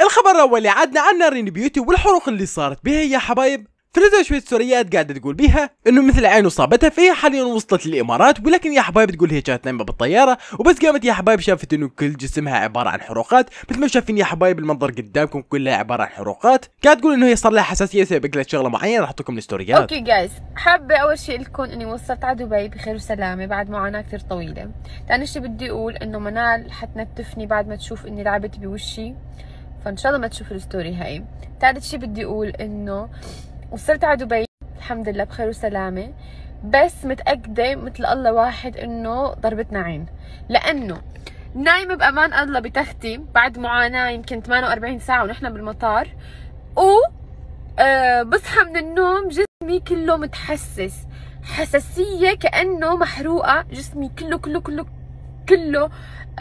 الخبر الاول اللي عدنا عن نارين بيوتي والحروق اللي صارت بها يا حبايب. فرزة شوية ستوريات قاعدة تقول بيها انه مثل عين اصابتها فهي حاليا وصلت للامارات، ولكن يا حبايب تقول هي كانت نايمة بالطيارة وبس قامت يا حبايب شافت انه كل جسمها عبارة عن حروقات، مثل ما شايفين يا حبايب المنظر قدامكم كلها عبارة عن حروقات. كانت تقول انه هي صار لها حساسية بسبب اكلت شغلة معينة، راح احطكم الستوريات. اوكي جايز، حابة اول شيء لكم اني وصلت على دبي بخير وسلامة بعد معاناة كثير طويلة. ثاني شيء بدي اقول انه منال حتنتفني بعد ما تشوف اني لعبت بوشي، فان شاء الله ما تشوف الستوري هاي. ثالث شيء بدي اقول انه وصلت على دبي الحمد لله بخير وسلامة، بس متأكدة مثل الله واحد انه ضربتنا عين، لانه نايمة بامان الله بتختي بعد معاناة يمكن 48 ساعة ونحن بالمطار، و بصحى من النوم جسمي كله متحسس، حساسية كأنه محروقة، جسمي كله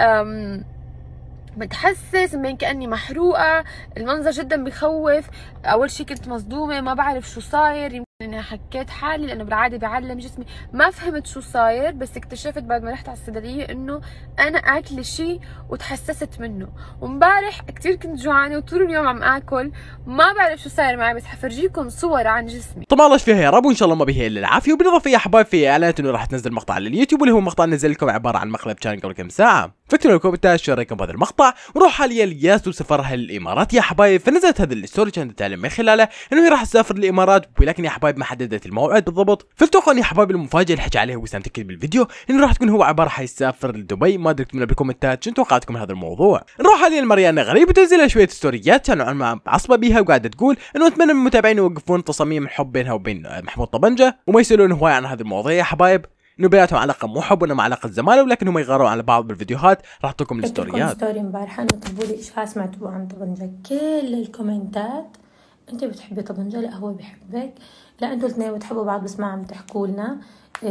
متحسس من كأني محروقة. المنظر جدا بخوف. اول شيء كنت مصدومة، ما بعرف شو صاير، يمكن اني حكيت حالي لانه بالعادة بيعلم جسمي، ما فهمت شو صاير، بس اكتشفت بعد ما رحت على الصيدلية انه انا اكل شيء وتحسست منه. ومبارح كثير كنت جوعانة وطول اليوم عم اكل، ما بعرف شو صاير معي، بس حفرجيكم صور عن جسمي. طبعا الله يشفيها يا رب وان شاء الله ما بيها الا العافية. وبالاضافة يا حبايب في اعلانات انه راح تنزل مقطع على اليوتيوب، واللي هو مقطع نزل لكم عبارة عن مقلب كان قبل كم ساعة، فاكتبوا لكم بالتالي شو رايكم بهذا المقطع. ونروح حاليا لياس وسفرها للامارات يا حبايب. فنزلت هذا الستوري كانت تعلم من خلاله انه هي راح تسافر للامارات، ولكن يا حبايب ما حددت الموعد بالضبط. فلتوقعوا يا حبايب المفاجاه اللي حكى عليها وسام تكتب بالفيديو انه راح تكون هو عباره حيسافر لدبي. ما ادري اكتبوا بالكومنتات شو توقعاتكم من هذا الموضوع. نروح حاليا لمريانا غريب وتنزل شويه ستوريات كانوا عم عصبه بيها، وقاعده تقول انه اتمنى من المتابعين يوقفون تصاميم الحب بينها وبين محمود طبنجه، وما يسالون هواي عن هذا الموضوع يا حبايب، انه بيناتهم علاقه مو حب وانما علاقه زماله، ولكن هم يغاروا على بعض بالفيديوهات. راح اعطيكم الستوريات. ستوري امبارح انه طلبوا لي اشاعه سمعتوها عن طبنجه، كل الكومنتات انت بتحبي طبنجه، لا هو بحبك، لا انتوا الاثنين بتحبوا بعض بس ما عم تحكوا لنا.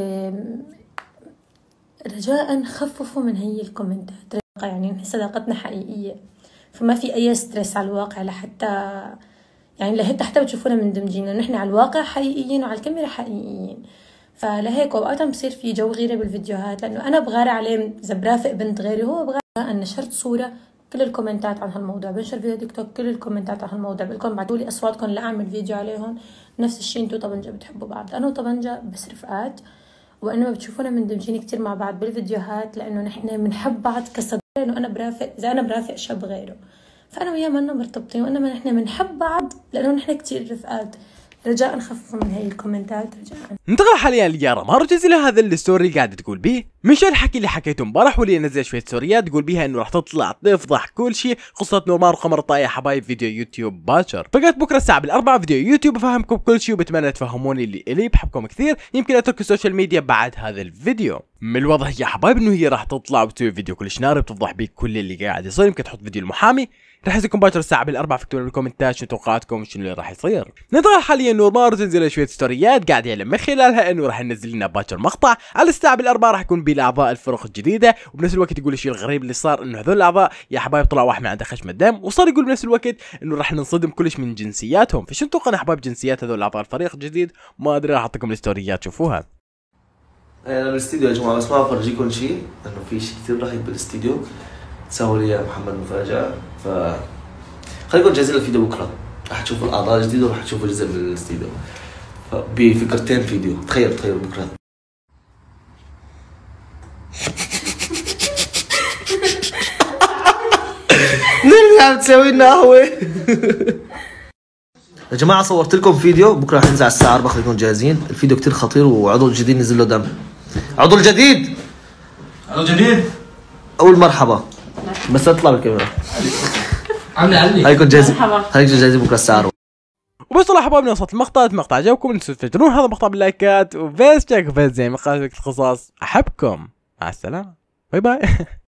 رجاء خففوا من هي الكومنتات، يعني صداقتنا حقيقيه، فما في اي ستريس على الواقع، لحتى يعني لهيك حتى بتشوفونا مندمجين انه نحن على الواقع حقيقيين وعلى الكاميرا حقيقيين. فلهيك اوقات عم بصير في جو غيره بالفيديوهات، لانه انا بغار عليه اذا برافق بنت غيري، هو بغار. انا نشرت صوره كل الكومنتات عن هالموضوع، بنشر فيديو تيك توك كل الكومنتات عن هالموضوع، بقولكم ابعتوا لي اصواتكم لاعمل فيديو عليهم. نفس الشيء انتوا طبنجه بتحبوا بعض، انا وطبنجه بس رفقات، وانما بتشوفونا مندمجين كثير مع بعض بالفيديوهات، لانه نحن بنحب بعض كصديق. لانه انا برافق، اذا انا برافق شاب غيره فانا وياه منا مرتبطين، وانما نحن بنحب بعض لانه نحن كثير رفقات. رجاء خففوا من هي الكومنتات رجاء. ننتقل حاليا ليارا مارو تنزل هذا الستوري قاعده تقول بيه من شو الحكي اللي حكيته امبارح، واللي نزل شويه ستوريات تقول بيها انه راح تطلع تفضح كل شيء قصه نورمار وقمر الطاية يا حبايب فيديو يوتيوب باكر. فقالت بكره الساعه 4 فيديو يوتيوب بفهمكم كل شيء، وبتمنى تفهموني اللي بحبكم كثير. يمكن اترك السوشيال ميديا بعد هذا الفيديو. من الواضح يا حبايب انه هي راح تطلع وتسوي فيديو كلش ناري بتفضح بيه كل اللي قاعد يصير. يمكن تحط فيديو المحامي، راح يصيركم باكر الساعه 4. فاكتبوا بالكومنتات شنو توقعاتكم وشنو اللي راح يصير. ننتقل حاليا نورمار تنزل شويه ستوريات قاعد يعلم من خلالها انه راح ينزل لنا باكر مقطع على الساعه 4 راح يكون بالاعضاء الفرق الجديده، وبنفس الوقت يقول الشيء الغريب اللي صار انه هذول الاعضاء يا حبايب طلع واحد من عنده خشم الدم، وصار يقول بنفس الوقت انه راح ننصدم كلش من جنسياتهم. فشنو توقعوا يا حبايب جنسيات هذول الاعضاء الفريق الجديد؟ ما ادري، راح اعطيكم الستوريات شوفوها. انا بالاستديو يا جماعه، بس ما بفرجيكم شيء لانه في شيء كثير رهيب بالاستديو سووا لي يا محمد مفاجاه، ف خليكم جاهزين للفيديو بكره. راح تشوفوا الاعضاء الجديده وراح تشوفوا جزء من الاستديو بفكرتين فيديو. تخيل بكره نرجع تسوي لنا قهوه. يا جماعه صورت لكم فيديو بكره راح ينزل على الساعه 4، خليكم جاهزين. الفيديو كثير خطير، وعضو الجديد نزل له دم. عضو الجديد اول مرحبا، بس تطلع بالكاميرا. خليكم جاهزين بكره الساعه 4. وبس والله حبايبنا وصلت المقطع عجبكم لا تنسوا تفجرون هذا المقطع باللايكات، وبس جاكم فيز زي مقاطع الخصاص. احبكم، مع السلامه، باي باي.